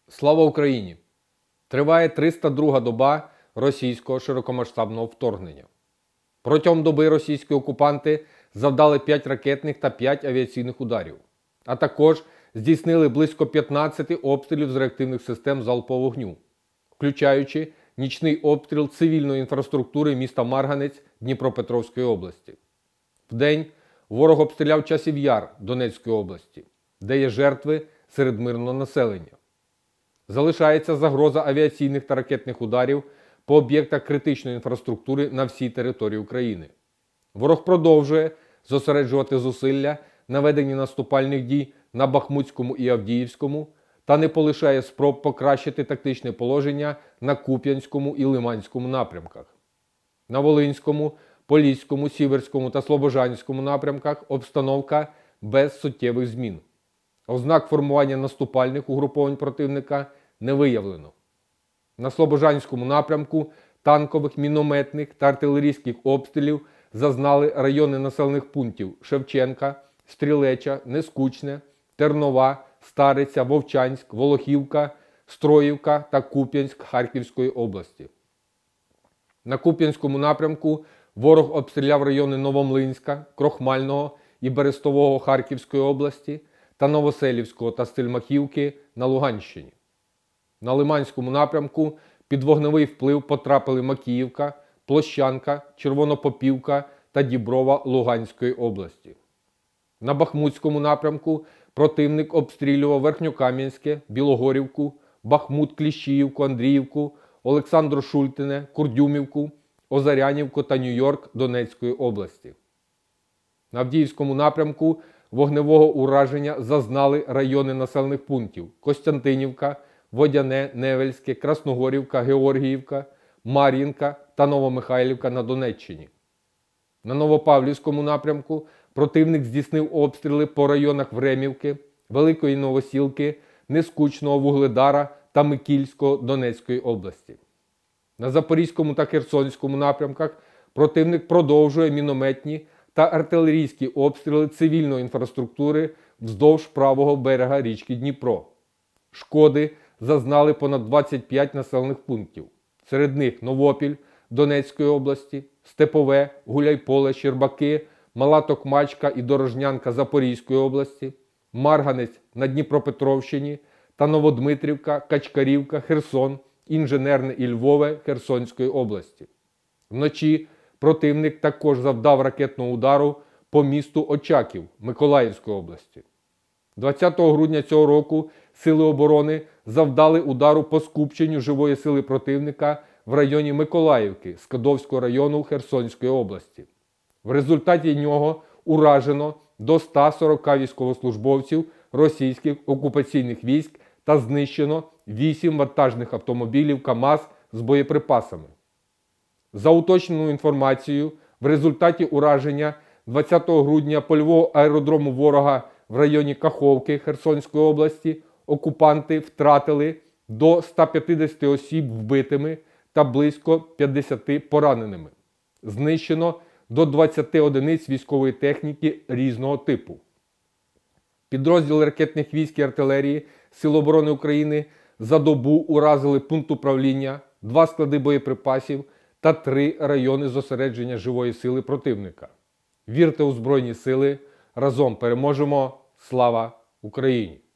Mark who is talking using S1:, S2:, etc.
S1: Слава Україні! Триває 302-га доба російського широкомасштабного вторгнення. Протягом доби російські окупанти завдали 5 ракетних та 5 авіаційних ударів, а також здійснили близько 15 обстрілів з реактивних систем залпового вогню, включаючи нічний обстріл цивільної інфраструктури міста Марганець Дніпропетровської області. Вдень ворог обстріляв Часів Яр Донецької області, де є жертви серед мирного населення. Залишається загроза авіаційних та ракетних ударів по об'єктах критичної інфраструктури на всій території України. Ворог продовжує зосереджувати зусилля на веденні наступальних дій на Бахмутському і Авдіївському та не полишає спроб покращити тактичне положення на Куп'янському і Лиманському напрямках. На Волинському, Поліському, Сіверському та Слобожанському напрямках обстановка без суттєвих змін. Ознак формування наступальних угруповань противника не виявлено. На Слобожанському напрямку танкових, мінометних та артилерійських обстрілів зазнали райони населених пунктів Шевченка, Стрілеча, Нескучне, Тернова, Стариця, Вовчанськ, Волохівка, Строївка та Куп'янськ Харківської області. На Куп'янському напрямку ворог обстріляв райони Новомлинська, Крохмального і Берестового Харківської області та Новоселівського та Стельмахівки на Луганщині. На Лиманському напрямку під вогневий вплив потрапили Макіївка, Площанка, Червонопопівка та Діброва Луганської області. На Бахмутському напрямку противник обстрілював Верхньокам'янське, Білогорівку, Бахмут, Кліщіївку, Андріївку, Олександро-Шультине, Курдюмівку, Озарянівку та Нью-Йорк Донецької області. На Авдіївському напрямку вогневого ураження зазнали райони населених пунктів Костянтинівка, Водяне, Невельське, Красногорівка, Георгіївка, Мар'їнка та Новомихайлівка на Донеччині. На Новопавлівському напрямку противник здійснив обстріли по районах Времівки, Великої Новосілки, Нескучного, Вугледара та Микільського Донецької області. На Запорізькому та Херсонському напрямках противник продовжує мінометні та артилерійські обстріли цивільної інфраструктури вздовж правого берега річки Дніпро. Шкоди зазнали понад 25 населених пунктів. Серед них Новопіль Донецької області, Степове, Гуляйполе, Щербаки, Мала Токмачка і Дорожнянка Запорізької області, Марганець на Дніпропетровщині та Новодмитрівка, Качкарівка, Херсон, Інженерне і Львове Херсонської області. Вночі противник також завдав ракетного удару по місту Очаків Миколаївської області. 20 грудня цього року Сили оборони завдали удару по скупченню живої сили противника в районі Миколаївки Скадовського району Херсонської області. В результаті нього уражено до 140 військовослужбовців російських окупаційних військ та знищено 8 вантажних автомобілів КАМАЗ з боєприпасами. За уточненою інформацією, в результаті ураження 20 грудня польового аеродрому ворога в районі Каховки Херсонської області окупанти втратили до 150 осіб вбитими та близько 50 пораненими. Знищено до 20 одиниць військової техніки різного типу. Підрозділи ракетних військ і артилерії Сил оборони України за добу уразили пункт управління, 2 склади боєприпасів та 3 райони зосередження живої сили противника. Вірте у Збройні Сили! Разом переможемо! Слава Україні!